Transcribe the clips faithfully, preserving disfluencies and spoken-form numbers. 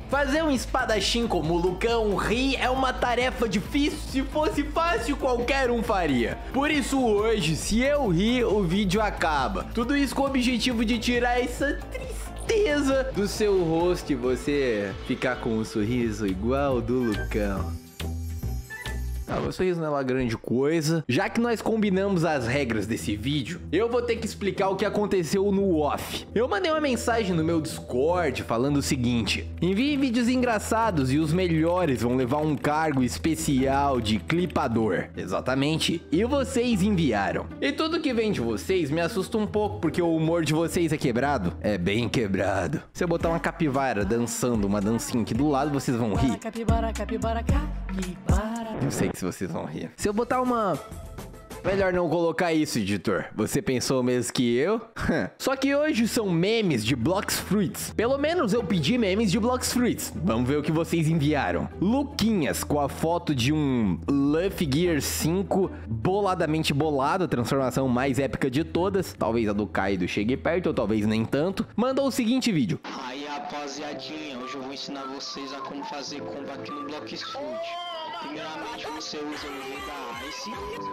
Fazer um espadachim como o Lucão rir é uma tarefa difícil. Se fosse fácil, qualquer um faria. Por isso hoje, se eu rir, o vídeo acaba. Tudo isso com o objetivo de tirar essa tristeza do seu rosto e você ficar com um sorriso igual ao do Lucão. Ah, meu sorriso não é lá grande coisa. Já que nós combinamos as regras desse vídeo, eu vou ter que explicar o que aconteceu no off. Eu mandei uma mensagem no meu Discord falando o seguinte: envie vídeos engraçados e os melhores vão levar um cargo especial de clipador. Exatamente. E vocês enviaram. E tudo que vem de vocês me assusta um pouco, porque o humor de vocês é quebrado. É bem quebrado. Se eu botar uma capivara dançando uma dancinha aqui do lado, vocês vão rir. Capibara, capibara, capibara. Eu sei que vocês vão rir. Se eu botar uma... Melhor não colocar isso, editor. Você pensou mesmo que eu? Só que hoje são memes de Blox Fruits. Pelo menos eu pedi memes de Blox Fruits. Vamos ver o que vocês enviaram. Luquinhas com a foto de um Luffy Gear cinco boladamente bolado, a transformação mais épica de todas. Talvez a do Kaido chegue perto, ou talvez nem tanto. Mandou o seguinte vídeo. Aí, rapaziadinha, hoje eu vou ensinar vocês a como fazer combo aqui no Blox Fruit. Primeiramente você usa o V da Ice.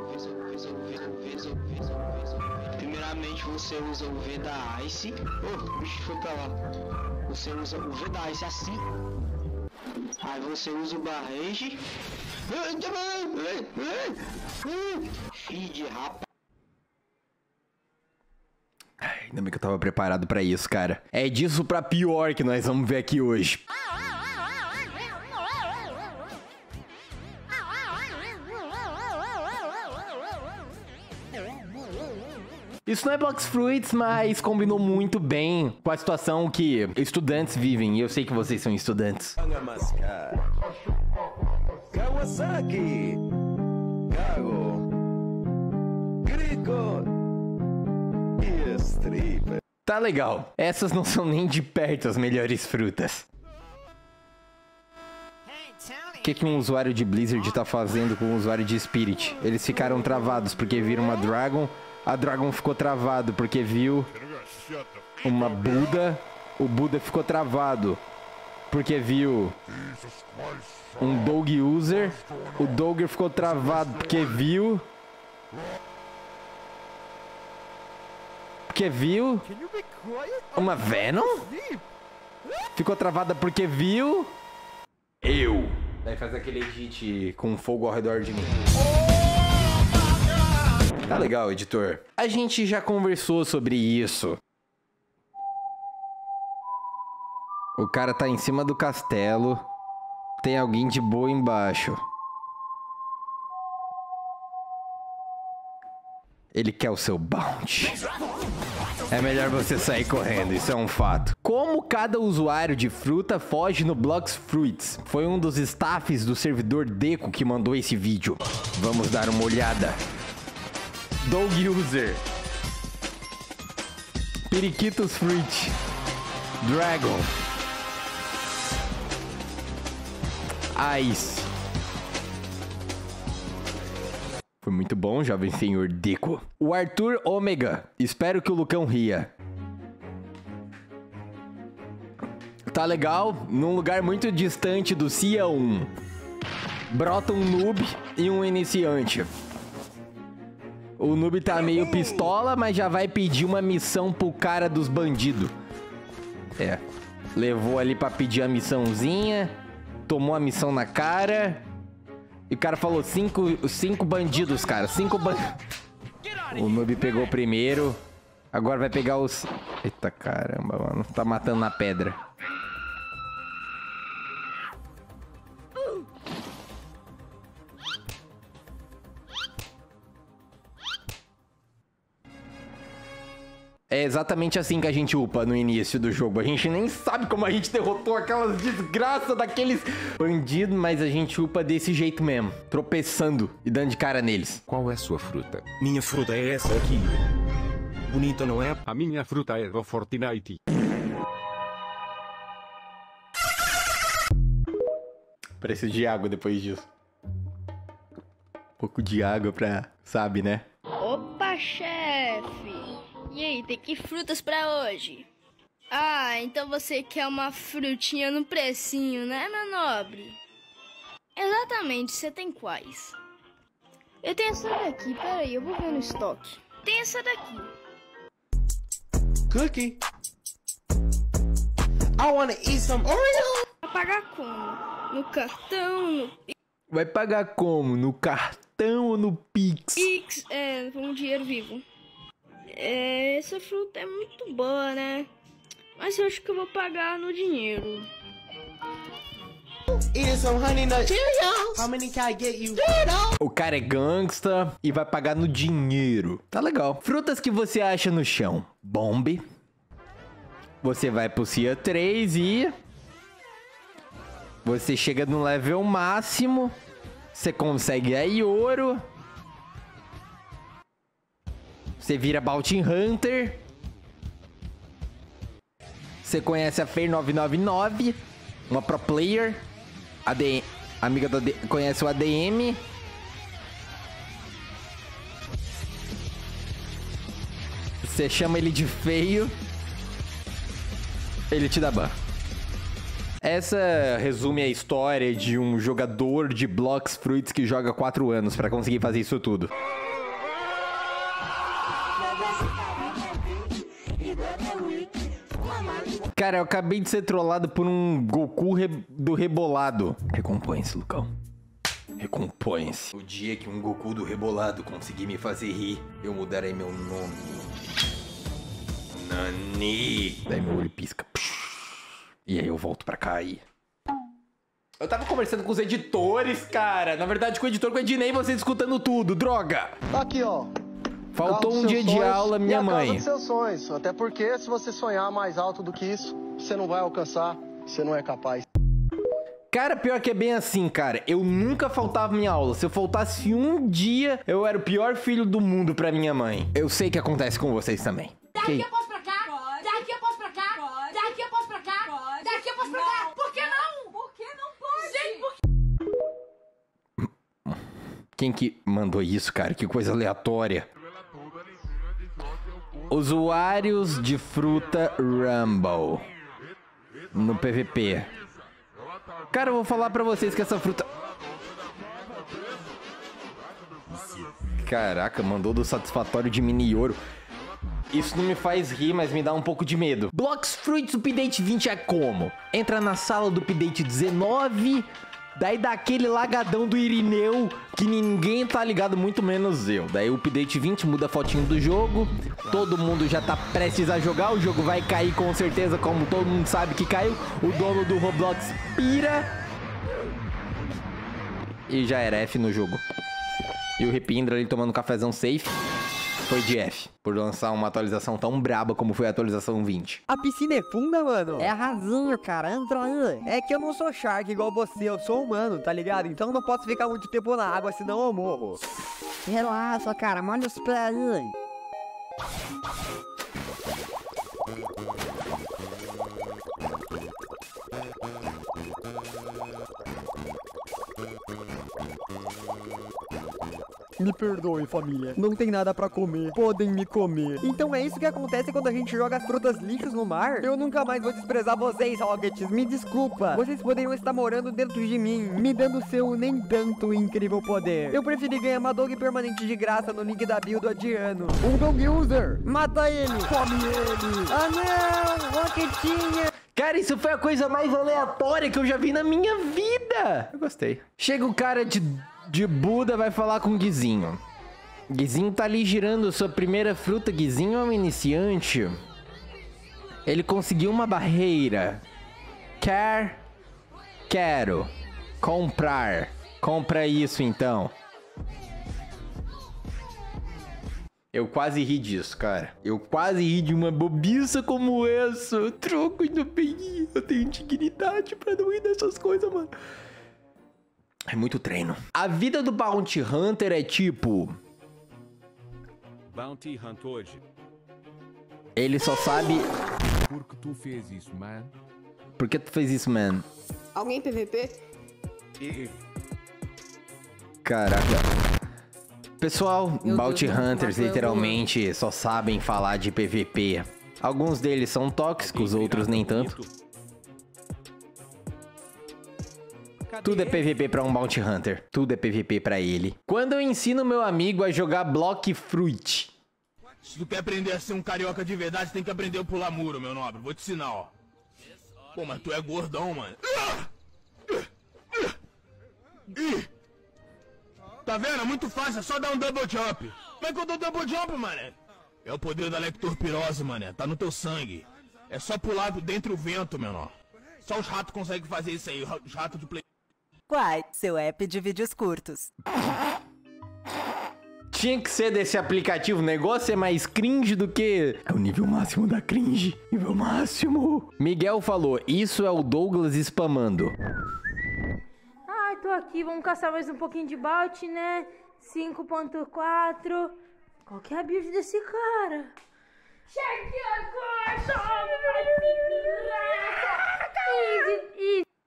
Primeiramente você usa o V da Ice. Oh, o bicho foi pra lá. Você usa o V da Ice assim. Aí você usa o Barrage. Feed, rapaz. Ainda bem que eu tava preparado pra isso, cara. É disso pra pior que nós vamos ver aqui hoje. Isso não é Blox Fruits, mas combinou muito bem com a situação que estudantes vivem. E eu sei que vocês são estudantes. Kawasaki, Gago, Grigo e Stripper. Tá legal. Essas não são nem de perto as melhores frutas. O que, que um usuário de Blizzard tá fazendo com um usuário de Spirit? Eles ficaram travados porque viram uma Dragon. A Dragon ficou travado porque viu uma Buda. O Buda ficou travado porque viu um Dog User. O Dogger ficou travado porque viu... Porque viu uma Venom. Ficou travada porque viu... Eu. Daí faz aquele edit com fogo ao redor de mim. Tá legal, editor. A gente já conversou sobre isso. O cara tá em cima do castelo. Tem alguém de boa embaixo. Ele quer o seu bounty. É melhor você sair correndo, isso é um fato. Como cada usuário de fruta foge no Blox Fruits? Foi um dos staffs do servidor Deco que mandou esse vídeo. Vamos dar uma olhada. Dog User, Periquitos Fruit, Dragon, Ice. Foi muito bom, jovem senhor Deco. O Arthur Ômega, espero que o Lucão ria. Tá legal, num lugar muito distante do C I A um. Brota um noob e um iniciante. O noob tá meio pistola, mas já vai pedir uma missão pro cara dos bandidos. É. Levou ali pra pedir a missãozinha. Tomou a missão na cara. E o cara falou cinco, cinco bandidos, cara. Cinco bandidos. O noob pegou o primeiro. Agora vai pegar os... Eita caramba, mano. Tá matando na pedra. É exatamente assim que a gente upa no início do jogo. A gente nem sabe como a gente derrotou aquelas desgraças daqueles bandidos, mas a gente upa desse jeito mesmo, tropeçando e dando de cara neles. Qual é sua fruta? Minha fruta é essa aqui. Bonita, não é? A minha fruta é do Fortnite. Preciso de água depois disso. Um pouco de água pra... sabe, né? Opa, chefe! E aí, tem que frutas pra hoje? Ah, então você quer uma frutinha no precinho, né, meu nobre? Exatamente, você tem quais? Eu tenho essa daqui, peraí, eu vou ver no estoque. Tem essa daqui. Cookie. I wanna eat some Oreo. Vai pagar como? No cartão, no Vai pagar como? No cartão ou no Pix? Pix, é, com dinheiro vivo. É, essa fruta é muito boa, né? Mas eu acho que eu vou pagar no dinheiro. Eating some honey nut Cheerios. How many can I get you? O cara é gangsta e vai pagar no dinheiro. Tá legal. Frutas que você acha no chão. Bombe. Você vai pro Cia três e... Você chega no level máximo. Você consegue aí ouro. Você vira Bounty Hunter. Você conhece a Fer nove nove nove. Uma pro player. A D... Amiga do A D... Conhece o A D M. Você chama ele de feio. Ele te dá ban. Essa resume a história de um jogador de Blox Fruits que joga quatro anos pra conseguir fazer isso tudo. Cara, eu acabei de ser trollado por um Goku re... do Rebolado. Recompõe-se, Lucão. Recompõe-se. O dia que um Goku do Rebolado conseguir me fazer rir, eu mudarei meu nome. Nani. Daí meu olho pisca. E aí eu volto pra cá e... Eu tava conversando com os editores, cara. Na verdade, com o editor, com o Ednei, vocês escutando tudo. Droga! Tá aqui, ó. Faltou um dia de aula, minha mãe. E a casa dos seus sonhos. Até porque, se você sonhar mais alto do que isso, você não vai alcançar. Você não é capaz. Cara, pior que é bem assim, cara. Eu nunca faltava minha aula. Se eu faltasse um dia, eu era o pior filho do mundo pra minha mãe. Eu sei que acontece com vocês também. Daqui eu posso pra cá? Pode. Daqui eu posso pra cá? Pode. Daqui eu posso pra cá? Pode. Daqui eu posso pra cá? Por que não? Por que não pode? Gente, por que... Quem que mandou isso, cara? Que coisa aleatória. Usuários de fruta Rumble no P V P. Cara, eu vou falar pra vocês que essa fruta... Caraca, mandou do satisfatório de mini ouro. Isso não me faz rir, mas me dá um pouco de medo. Blox Fruits Update vinte é como? Entra na sala do Update dezenove... Daí dá aquele lagadão do Irineu que ninguém tá ligado, muito menos eu. Daí o Update vinte muda a fotinho do jogo. Todo mundo já tá prestes a jogar. O jogo vai cair com certeza, como todo mundo sabe que caiu. O dono do Roblox pira. E já era F no jogo. E o Repindra ali tomando um cafezão safe foi de F, por lançar uma atualização tão braba como foi a atualização vinte. A piscina é funda, mano? É rasinho, cara, entra aí. É que eu não sou shark igual você, eu sou humano, tá ligado? Então não posso ficar muito tempo na água, senão eu morro. Relaxa, cara, molha os pés aí. Me perdoe, família. Não tem nada pra comer. Podem me comer. Então é isso que acontece quando a gente joga as frutas lixos no mar? Eu nunca mais vou desprezar vocês, Rockets. Me desculpa. Vocês poderiam estar morando dentro de mim, me dando seu nem tanto incrível poder. Eu preferi ganhar uma dog permanente de graça no link da build do Adiano. Um dog user. Mata ele. Come ele. Ah, não. Rocketinha. Cara, isso foi a coisa mais aleatória que eu já vi na minha vida. Eu gostei. Chega o cara de... de Buda, vai falar com o Guizinho. Guizinho tá ali girando sua primeira fruta. Guizinho é um iniciante. Ele conseguiu uma barreira. Quer? Quero. Comprar. Compra isso, então. Eu quase ri disso, cara. Eu quase ri de uma bobiça como essa. Troco, ainda bem. Eu tenho dignidade pra não rir dessas coisas, mano. É muito treino. A vida do Bounty Hunter é tipo... Bounty Hunt hoje. Ele só sabe... Por que tu fez isso, man? Por que tu fez isso, man? Alguém P V P? E... Caraca. Pessoal, Meu Bounty Deus, Hunters Deus, literalmente só sabem falar de P V P. Alguns deles são tóxicos, outros nem tanto. Tudo é P V P pra um Bounty Hunter. Tudo é P V P pra ele. Quando eu ensino meu amigo a jogar Block Fruit. Se tu quer aprender a ser um carioca de verdade, tem que aprender a pular muro, meu nobre. Vou te ensinar, ó. Pô, mas tu é gordão, mano. Tá vendo? É muito fácil, é só dar um double jump. Como é que eu dou double jump, mané? É o poder da lectorpirose, mané. Tá no teu sangue. É só pular dentro do vento, menor. Só os ratos conseguem fazer isso aí, os ratos de play. Quai, seu app de vídeos curtos. Tinha que ser desse aplicativo. O negócio é mais cringe do que... É o nível máximo da cringe. Nível máximo. Miguel falou, isso é o Douglas spamando. Ai, tô aqui. Vamos caçar mais um pouquinho de bounty, né? cinco ponto quatro. Qual que é a build desse cara? Chegue agora! Easy, easy.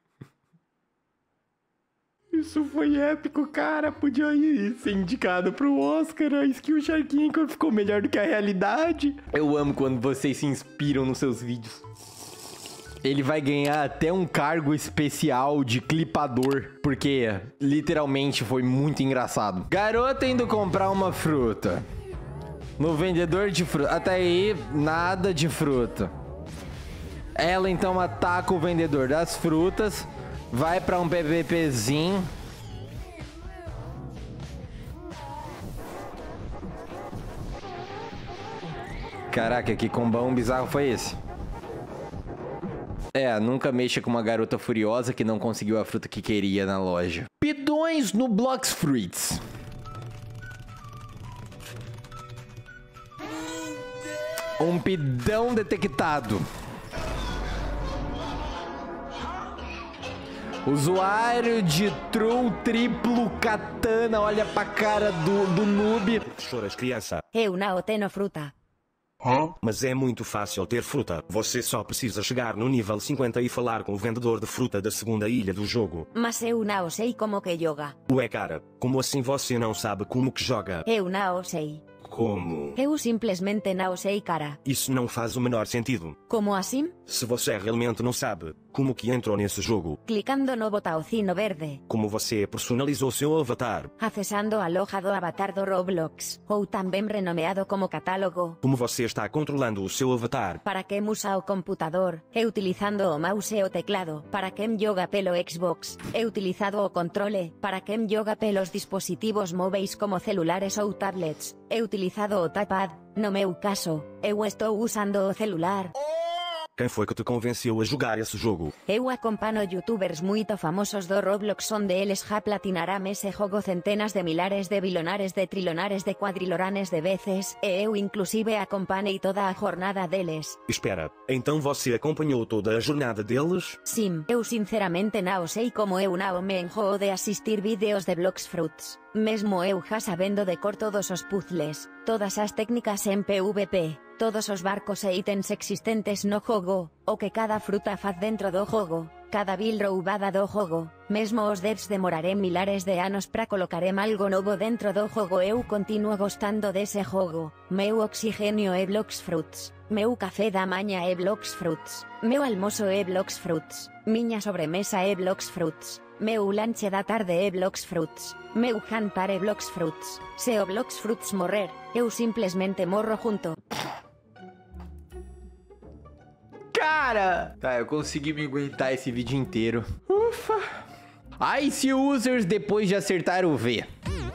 Isso foi épico, cara. Podia ir ser indicado pro Oscar. A skill Sharking ficou melhor do que a realidade. Eu amo quando vocês se inspiram nos seus vídeos. Ele vai ganhar até um cargo especial de clipador. Porque, literalmente, foi muito engraçado. Garota indo comprar uma fruta. No vendedor de fruta. Até aí, nada de fruta. Ela, então, ataca o vendedor das frutas. Vai pra um PVPzinho. Caraca, que combão bizarro foi esse? É, nunca mexa com uma garota furiosa que não conseguiu a fruta que queria na loja. Pidões no Blox Fruits. Um pidão detectado. Usuário de True Triplo Katana, olha pra cara do, do noob. Choras, criança. Eu não tenho fruta. Hã? Mas é muito fácil ter fruta. Você só precisa chegar no nível cinquenta e falar com o vendedor de fruta da segunda ilha do jogo. Mas eu não sei como que joga. Ué, cara, como assim você não sabe como que joga? Eu não sei. Como? Eu simplesmente não sei, cara. Isso não faz o menor sentido. Como assim? Se você realmente não sabe, como que entrou nesse jogo? Clicando no botãozinho verde. Como você personalizou seu avatar? Acessando a loja do avatar do Roblox, ou também renomeado como catálogo. Como você está controlando o seu avatar? Para quem usa o computador, e utilizando o mouse e o teclado. Para quem joga pelo Xbox, e utilizado o controle. Para quem joga pelos dispositivos móveis como celulares ou tablets, e utilizado o touchpad. No meu caso, eu estou usando o celular. Quem foi que te convenceu a jogar esse jogo? Eu acompanho youtubers muito famosos do Roblox onde eles já platinaram esse jogo centenas de milares de bilonares de trilonares de quadriloranes de vezes, e eu inclusive acompanhei toda a jornada deles. Espera, então você acompanhou toda a jornada deles? Sim, eu sinceramente não sei como eu não me enjoo de assistir vídeos de Blox Fruits. Mesmo eu já sabendo de cor todos os puzzles, todas as técnicas en P V P, todos os barcos e itens existentes no jogo, o que cada fruta faz dentro do jogo, cada build roubada do jogo, mesmo os devs demorarem milares de anos pra colocarem algo novo dentro do jogo. Eu continuo gostando desse jogo. Meu oxigênio é Blox Fruits, meu café da manhã é Blox Fruits, meu almoço é Blox Fruits, minha sobremesa é Blox Fruits, meu lanche da tarde é Blox Fruits, meu jantar é Blox Fruits. Se o Blox Fruits morrer, eu simplesmente morro junto. Cara! Tá, eu consegui me aguentar esse vídeo inteiro. Ufa! Ice Users depois de acertar o V.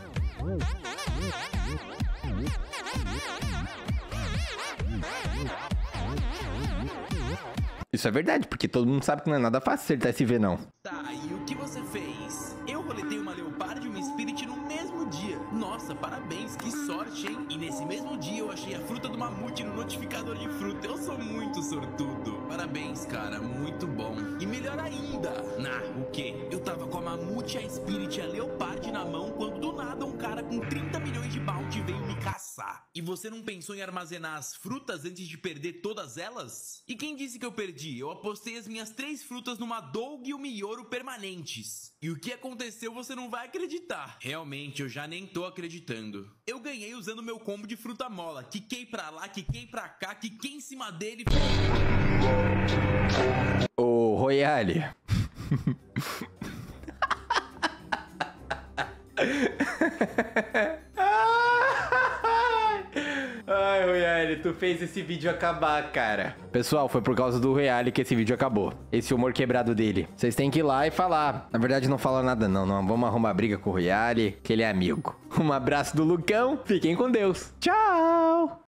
Isso é verdade, porque todo mundo sabe que não é nada fácil acertar esse V, não. Tá, e o que você fez? Eu roletei uma Leopard e uma Spirit no mesmo dia. Nossa, parabéns, que sorte, hein? E nesse mesmo dia eu achei a fruta do mamute no notificador de fruta. Eu sou muito sortudo. Parabéns, cara, muito bom. E melhor ainda. Nah, o quê? Eu tava com a mamute, a Spirit e a Leopard na mão quando do nada um cara com trinta milhões de bounty veio me caçar. E você não pensou em armazenar as frutas antes de perder todas elas? E quem disse que eu perdi? Eu apostei as minhas três frutas numa Doug e o Mioro permanentes. E o que aconteceu você não vai acreditar. Realmente, eu já nem tô acreditando acreditando. Eu ganhei usando meu combo de fruta mola. Quiquei pra lá, quiquei pra cá, quiquei em cima dele. Ô, Royale. Ai, Royale, tu fez esse vídeo acabar, cara. Pessoal, foi por causa do Royale que esse vídeo acabou. Esse humor quebrado dele. Vocês têm que ir lá e falar. Na verdade, não fala nada não, não. Vamos arrumar briga com o Royale, que ele é amigo. Um abraço do Lucão. Fiquem com Deus. Tchau!